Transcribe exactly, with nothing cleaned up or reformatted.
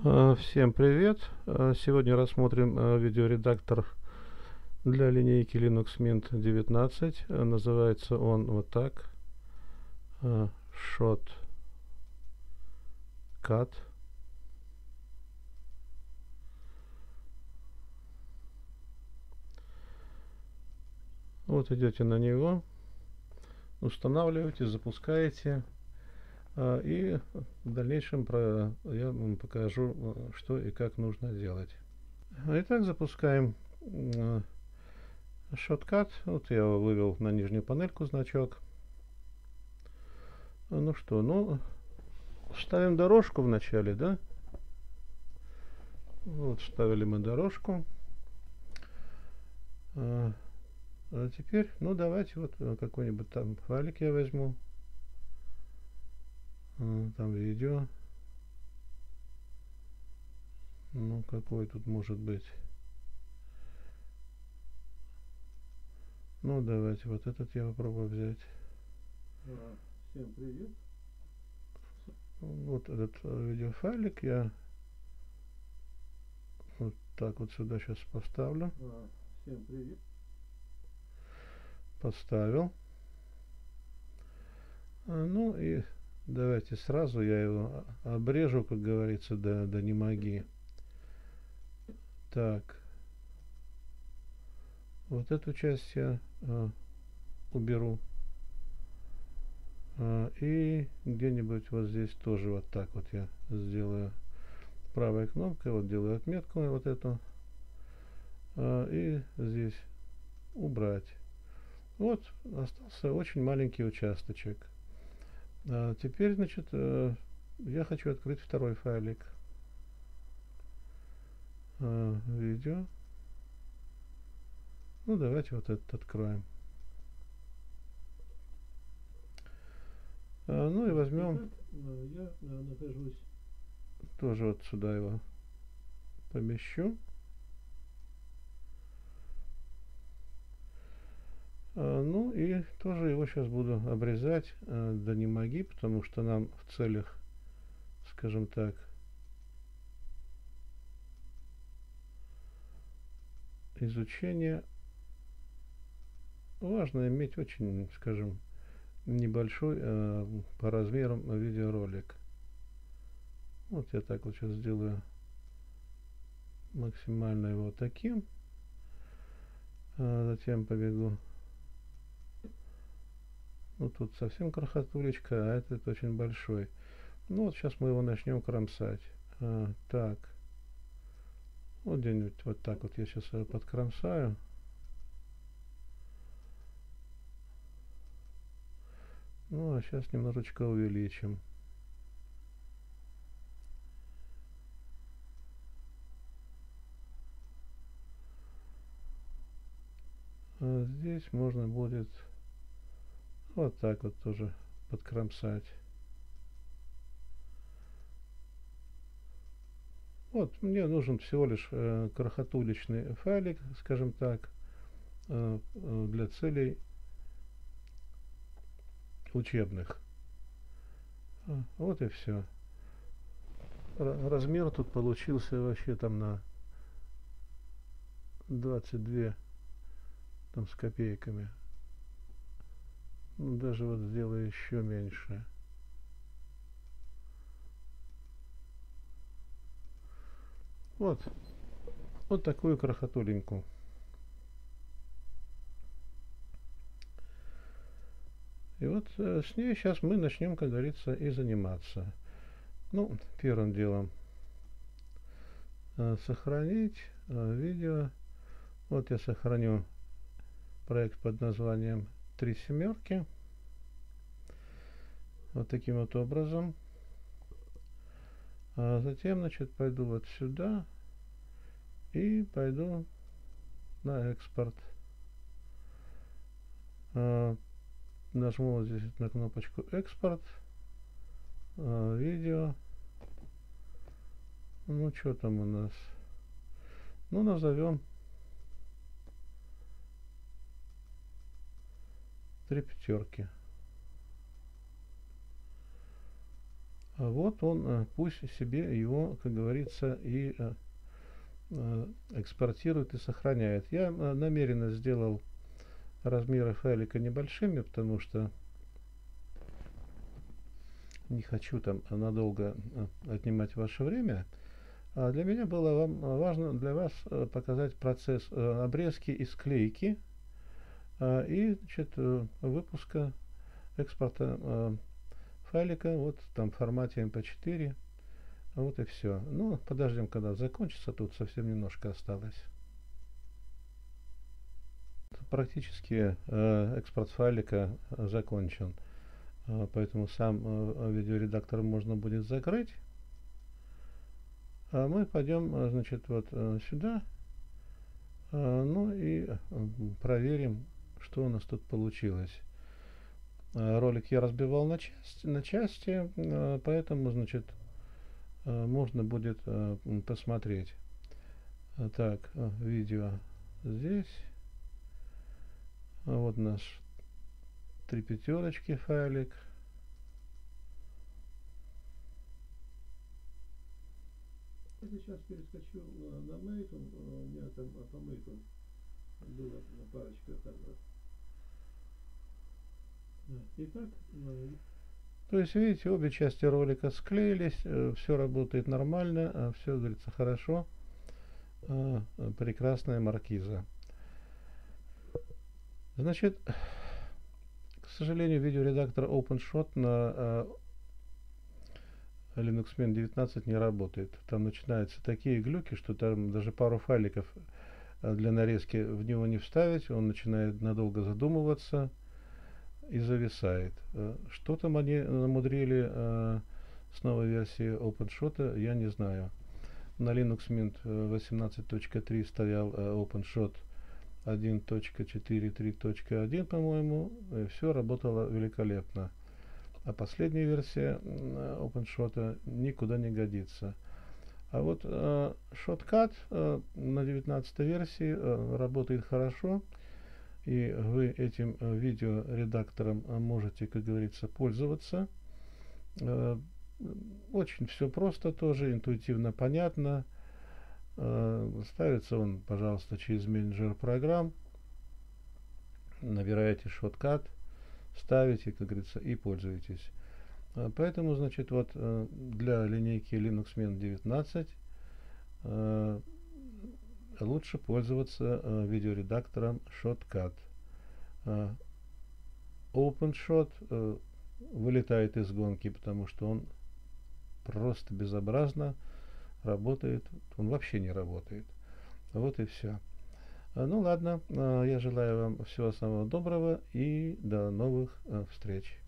А, Всем привет! А, Сегодня рассмотрим а, видеоредактор для линейки Linux Mint девятнадцать. А, Называется он вот так. а, Shotcut. Вот идете на него, устанавливаете, запускаете. а, И в дальнейшем про, я вам покажу, а, что и как нужно делать. Итак, запускаем а, Shotcut. Вот я вывел на нижнюю панельку значок. А, Ну что, ну, ставим дорожку в начале, да? Вот, вставили мы дорожку. А, а теперь, ну, давайте вот какой-нибудь там файлик я возьму. А, там видео. Ну, какой тут может быть? Ну, давайте вот этот я попробую взять. А, Всем привет. Вот этот видеофайлик я вот так вот сюда сейчас поставлю. А, Всем привет. Поставил. А, ну и давайте сразу я его обрежу, как говорится, до, до не моги. Так. Вот эту часть я а, уберу. А, и где-нибудь вот здесь тоже вот так вот я сделаю. Правой кнопкой вот делаю отметку вот эту. А, и здесь убрать. Вот остался очень маленький участочек. А теперь, значит, э, я хочу открыть второй файлик. А, видео. Ну, давайте вот этот откроем. А, ну и возьмем. Итак, я нахожусь. Тоже вот сюда его помещу. А, ну и тоже его сейчас буду обрезать а, до не моги, потому что нам в целях, скажем так, изучения важно иметь очень, скажем, небольшой э, по размерам видеоролик. Вот я так вот сейчас сделаю максимально его таким. А затем побегу. Ну тут совсем крохотулечка, а этот очень большой. Ну вот сейчас мы его начнем кромсать. А, так. Вот где-нибудь вот так вот я сейчас его подкромсаю. Ну а сейчас немножечко увеличим. А здесь можно будет вот так вот тоже подкромсать. Вот, мне нужен всего лишь э, крохотуличный файлик, скажем так, э, э, для целей учебных. А, вот и все. Размер тут получился вообще там на двадцать две там с копейками. Ну, даже вот сделаю еще меньше. Вот. Вот такую крохотуленькую. И вот э, с ней сейчас мы начнем, как говорится, и заниматься. Ну, первым делом э, сохранить э, видео. Вот я сохраню проект под названием «Три семерки». Вот таким вот образом. А затем, значит, пойду вот сюда и пойду на экспорт. А, нажму вот здесь на кнопочку экспорт. А, видео. Ну, что там у нас? Ну, назовем три пятерки. А вот он, э, пусть себе его, как говорится, и э, э, экспортирует и сохраняет. Я э, намеренно сделал размеры файлика небольшими, потому что не хочу там надолго э, отнимать ваше время. А для меня было вам важно для вас э, показать процесс э, обрезки и склейки э, и, значит, э, выпуска, экспорта э, файлика вот там в формате эм пэ четыре. Вот и все. Ну, подождем, когда закончится. Тут совсем немножко осталось. Практически э, экспорт файлика э, закончен. Э, поэтому сам э, видеоредактор можно будет закрыть. А мы пойдем, э, значит, вот э, сюда. Э, ну и э, проверим, что у нас тут получилось. Э, ролик я разбивал на части, на части э, поэтому, значит, э, можно будет э, посмотреть. Так, э, видео здесь. Вот наш три пятерочки файлик. Я сейчас перескочу на, на Мейтон. У меня там а, по Мейтон была парочка там. Да. Итак, э, То есть, видите, обе части ролика склеились, э, все работает нормально, э, все, говорится, хорошо. Э, прекрасная маркиза. Значит, к сожалению, видеоредактор OpenShot на э, Linux Mint девятнадцать не работает. Там начинаются такие глюки, что там даже пару файликов э, для нарезки в него не вставить, он начинает надолго задумываться и зависает. Э, что там они намудрили э, с новой версии OpenShot, я не знаю. На Linux Mint восемнадцать точка три стоял э, OpenShot один точка четыре три точка один, по-моему, и все работало великолепно. А последняя версия OpenShot никуда не годится. А вот э, Shotcut э, на девятнадцатой версии э, работает хорошо, и вы этим э, видеоредактором э, можете, как говорится, пользоваться. Э, очень все просто тоже, интуитивно понятно. Ставится он, пожалуйста, через менеджер программ. Набираете Shotcut, ставите, как говорится, и пользуетесь. Поэтому, значит, вот для линейки Linux Mint девятнадцать лучше пользоваться видеоредактором Shotcut. OpenShot вылетает из гонки, потому что он просто безобразно работает, он вообще не работает. Вот и все. Ну ладно, я желаю вам всего самого доброго и до новых встреч.